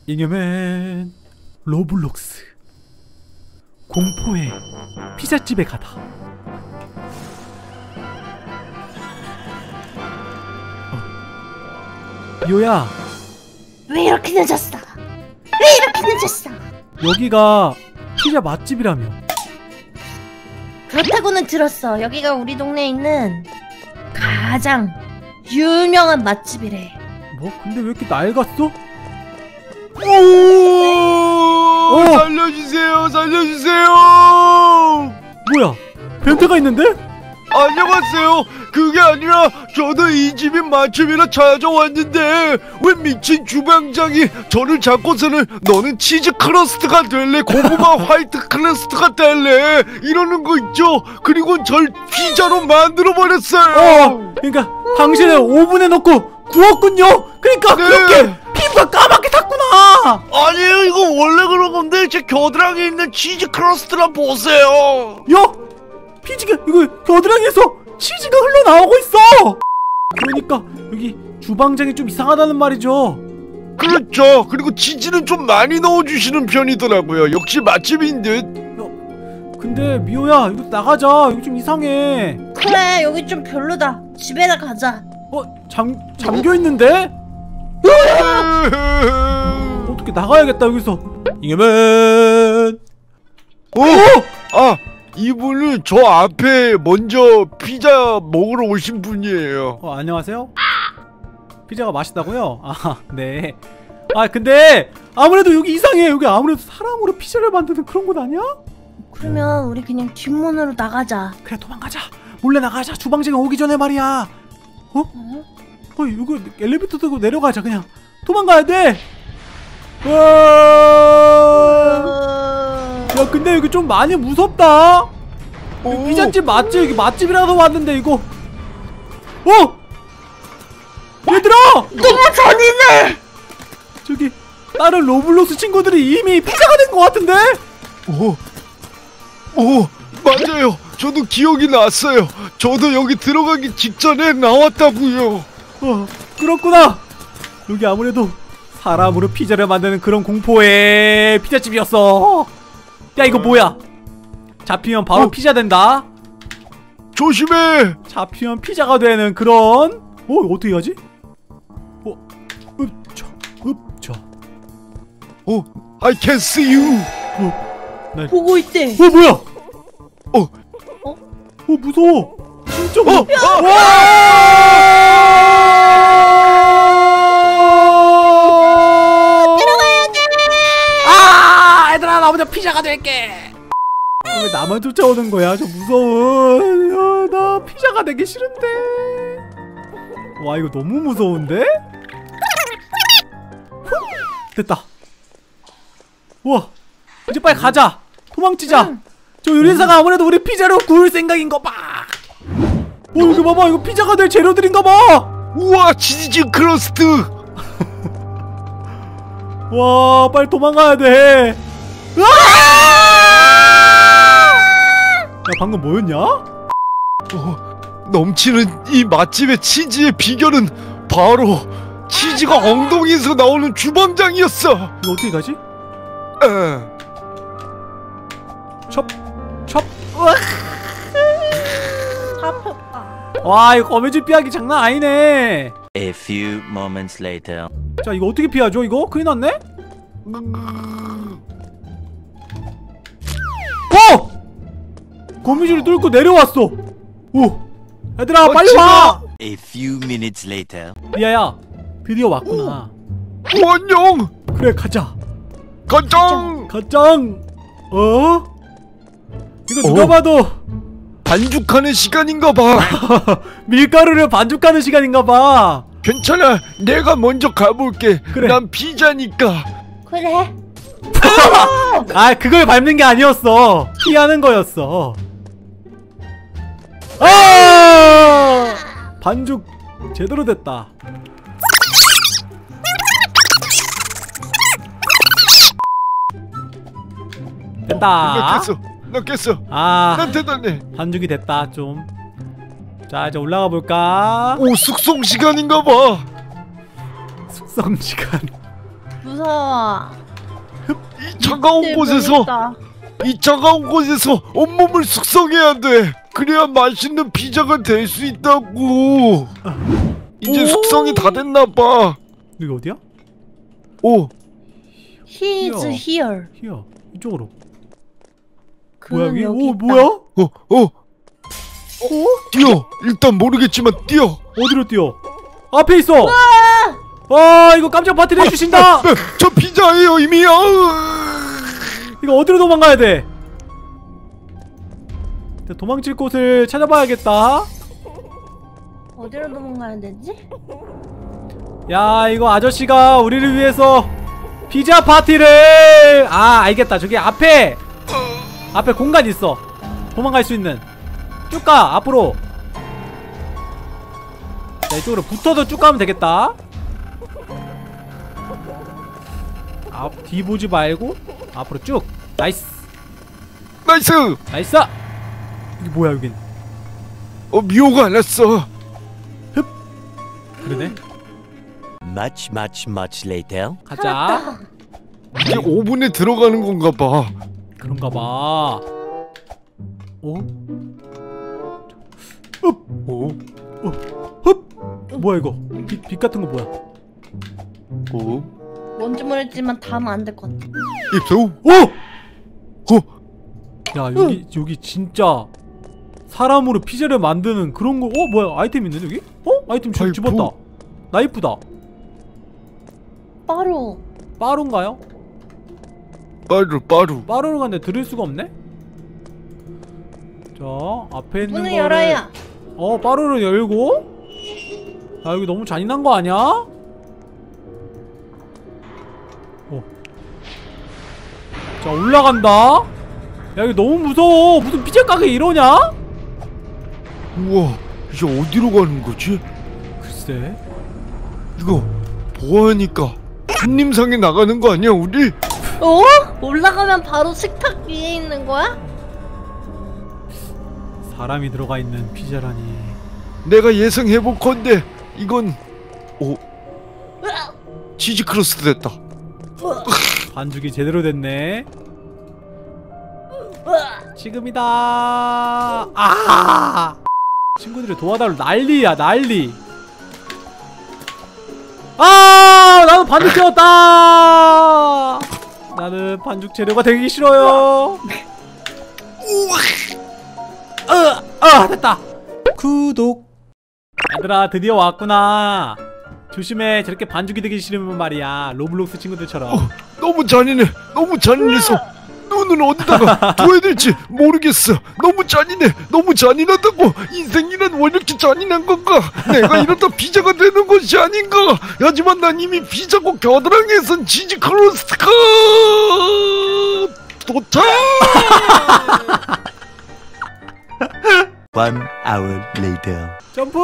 잉여맨 로블록스 공포의 피자집에 가다. 미호야, 왜 이렇게 늦었어? 왜 이렇게 늦었어? 여기가 피자 맛집이라며. 그렇다고는 들었어. 여기가 우리 동네에 있는 가장 유명한 맛집이래. 뭐? 근데 왜 이렇게 낡았어? 오! 살려주세요, 살려주세요! 뭐야? 변태가 있는데? 안녕하세요. 그게 아니라 저도 이 집이 맛집이라 찾아왔는데 왜 미친 주방장이 저를 잡고서는 너는 치즈 크러스트가 될래, 고구마 화이트 크러스트가 될래 이러는 거 있죠. 그리고 절 피자로 만들어버렸어요. 그러니까 당신은 오븐에 넣고 구웠군요. 그러니까 네. 그렇게 피부가 까맣게 탔구나. 아니에요, 이거 원래 그런 건데 제 겨드랑이에 있는 치즈 크러스트랑 보세요. 야! 피지가 이거 겨드랑이에서 치즈가 흘러나오고 있어. 그러니까 여기 주방장이 좀 이상하다는 말이죠. 그렇죠. 그리고 치즈는 좀 많이 넣어주시는 편이더라고요. 역시 맛집인 듯. 근데 미호야, 이거 나가자. 이거 좀 이상해. 그래, 여기 좀 별로다. 집에나 가자. 잠겨있는데? 어떻게 나가야겠다 여기서. 잉여맨. 이분은 저 앞에 먼저 피자 먹으러 오신 분이에요. 안녕하세요. 피자가 맛있다고요? 네. 근데 아무래도 여기 이상해. 여기 아무래도 사람으로 피자를 만드는 그런 곳 아니야? 그러면 우리 그냥 뒷문으로 나가자. 그래, 도망가자. 몰래 나가자. 주방장이 오기 전에 말이야. 이거 엘리베이터 타고 내려가자. 그냥 도망가야 돼. 야, 근데 여기 좀 많이 무섭다. 피자집 맞지? 여기 맛집이라도 왔는데 이거. 얘들아! 너무 잔인해! 저기 다른 로블록스 친구들이 이미 피자가 된 것 같은데? 맞아요. 저도 기억이 났어요. 저도 여기 들어가기 직전에 나왔다고요. 그렇구나. 여기 아무래도 사람으로 피자를 만드는 그런 공포의 피자집이었어. 야, 이거 뭐야? 잡히면 바로 피자 된다. 조심해. 잡히면 피자가 되는 그런. 어떻게 하지? I can see you. 보고 있대. 뭐야? 무서워. 진짜 무서워. 들어가야 돼. 얘들아, 나 먼저 피자가 될게. 왜 나만 쫓아오는 거야? 저 무서워. 나 피자가 되기 싫은데. 와, 이거 너무 무서운데? 됐다. 우와, 이제 빨리 가자. 도망치자. 저 요리사가 아무래도 우리 피자로 구울 생각인가 봐. 이거 봐봐. 이거 피자가 될 재료들인가 봐. 우와, 치즈 크러스트. 와, 빨리 도망가야 돼. 야, 방금 뭐였냐? 넘치는 이 맛집의 치즈의 비결은 바로 치즈가 엉덩이에서 나오는 주방장이었어. 이거 어떻게 가지? 첩. 와, 이거 거미줄 피하기 장난 아니네. A few moments later. 자, 이거 어떻게 피하죠? 이거 큰일 났네? 거미줄을 뚫고 내려왔어. 얘들아, 빨리 와. A few minutes later. 리아야, 드디어 왔구나. 안녕. 그래, 가자. 가짱. 이거 누가 봐도 반죽하는 시간인가봐. 밀가루를 반죽하는 시간인가봐. 괜찮아, 내가 먼저 가볼게. 그래. 난 피자니까. 그래. 그걸 밟는 게 아니었어. 피하는 거였어. 반죽 제대로 됐다. 됐다. 나 깼어. 난 대단해. 반죽이 됐다. 좀. 자, 이제 올라가 볼까? 숙성 시간인가봐. 숙성 시간. 무서워. 이 차가운 네, 곳에서 재밌다. 이 차가운 곳에서 온몸을 숙성해야 돼. 그래야 맛있는 피자가 될 수 있다고. 이제 오. 숙성이 다 됐나 봐. 여기 어디야? 오, He is here. 히어 이쪽으로. 그는 뭐야 여기? 여기 오 있다. 뭐야? 뛰어. 일단 모르겠지만 뛰어. 어디로 뛰어? 앞에 있어. 아 이거 깜짝 파티를 해주신다. 저 피자예요 이미. 이거 어디로 도망가야 돼? 일단 도망칠 곳을 찾아봐야겠다. 어디로 도망가야 되지? 야 이거 아저씨가 우리를 위해서 피자 파티를 알겠다. 저기 앞에 공간 있어. 도망갈 수 있는. 쭉 가 앞으로. 자 이쪽으로 붙어서 쭉 가면 되겠다. 뒤 보지 말고 앞으로 쭉. 나이스 나이스. 나이스. 이게 뭐야 여긴? 미호가 안 왔어. 그러네. Much, much, much later. 가자. 이제 5분에 들어가는 건가 봐. 그런가 봐. 오? 오, 뭐야 이거? 빛 같은 거 뭐야? 오, 뭔지 모르겠지만 다음은 안 될 것 같아. 입수. 오! 야 여기 진짜 사람으로 피자를 만드는 그런 거. 뭐야 아이템 있네 여기? 아이템 아이고. 집었다. 나이프다. 바로. 빠루인가요? 빠루. 빠루를 갔는데 들을 수가 없네? 자 앞에 있는 문을 거를 열어야. 빠루를 열고. 야 여기 너무 잔인한 거 아니야? 자 올라간다. 야 여기 너무 무서워. 무슨 피자 가게 이러냐? 우와, 이제 어디로 가는 거지? 글쎄. 이거 보아하니까 한림상에 나가는 거 아니야 우리? 올라가면 바로 식탁 위에 있는 거야? 사람이 들어가 있는 피자라니. 내가 예상해볼 건데 이건 치즈 크러스트 됐다. 반죽이 제대로 됐네. 지금이다. 친구들이 도와달라. 난리야 난리. 나도 반죽 채웠다. 나는 반죽 재료가 되기 싫어요. 됐다. 구독. 얘들아 드디어 왔구나. 조심해. 저렇게 반죽이 되기 싫으면 말이야. 로블록스 친구들처럼. 너무 잔인해서 눈은 어디다가 둬야 될지 모르겠어. 너무 잔인하다고. 인생이란 왜 이렇게 잔인한 건가? 내가 이러다 피자가 되는 것이 아닌가? 하지만 난 이미 피자고 겨드랑이에선 치즈 크러스트가 도착. 1 hour later. 점프.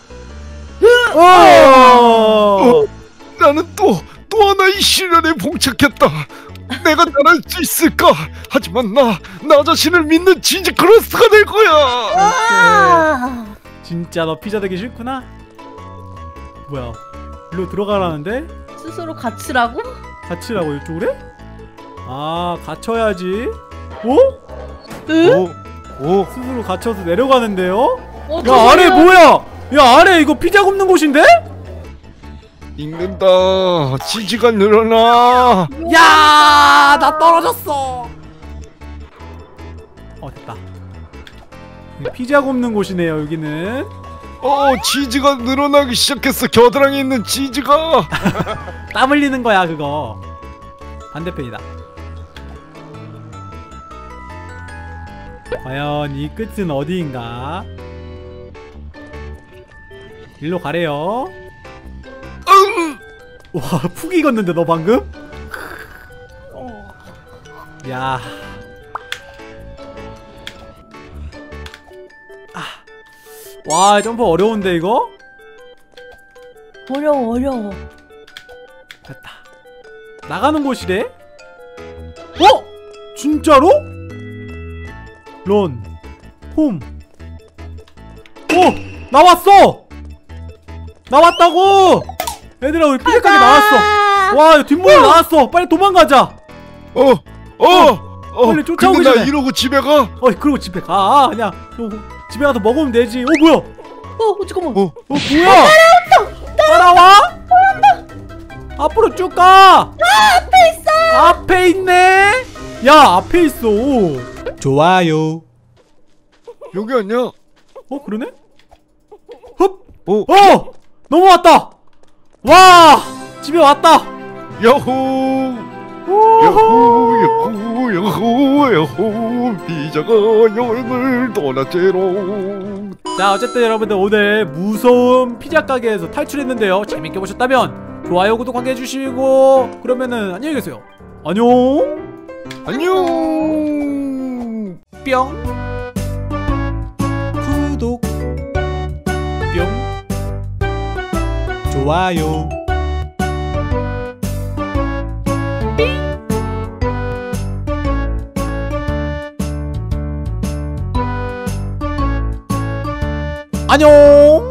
나는 또 하나의 시련에 봉착했다. 내가 잘할 수 있을까? 하지만 나 자신을 믿는 치즈 크러스트가 될 거야. 진짜 너 피자 되기 싫구나? 뭐야? 일로 들어가라는데? 스스로 갇히라고? 갇히라고 이쪽으로? 갇혀야지. 스스로 갇혀서 내려가는데요? 야 아래 뭐야? 야 아래 이거 피자 굽는 곳인데? 익는다. 치즈가 늘어나. 야, 나 떨어졌어. 됐다. 피자 굽는 곳이네요 여기는. 치즈가 늘어나기 시작했어. 겨드랑이에 있는 치즈가. 땀 흘리는 거야 그거. 반대편이다. 과연 이 끝은 어디인가? 일로 가래요. 와, 푹 익었는데 너 방금? 야. 와, 점프 어려운데 이거? 어려워. 됐다. 나가는 곳이래? 진짜로? 런 홈. 나왔어! 나왔다고! 얘들아 우리 피자 가게 나왔어. 와 뒷문으로 나왔어. 빨리 도망가자. 빨리 쫓아오기 근데 나 전에. 이러고 집에 가? 그리고 집에 가. 그냥 집에 가서 먹으면 되지. 뭐야? 잠깐만. 뭐야? 따라와? 앞으로 쭉 가. 앞에 있어. 앞에 있네. 야 앞에 있어. 좋아요. 여기 아니야? 그러네? 흡. 넘어왔다. 와 집에 왔다. 야호 야호 야호 야호 피자가 여행을 떠났제로. 자 어쨌든 여러분들 오늘 무서운 피자 가게에서 탈출했는데요. 재밌게 보셨다면 좋아요 구독하게 해주시고 그러면은 안녕히 계세요. 안녕. 안녕. 뿅. 구독. 뿅. 좋아요. 안녕.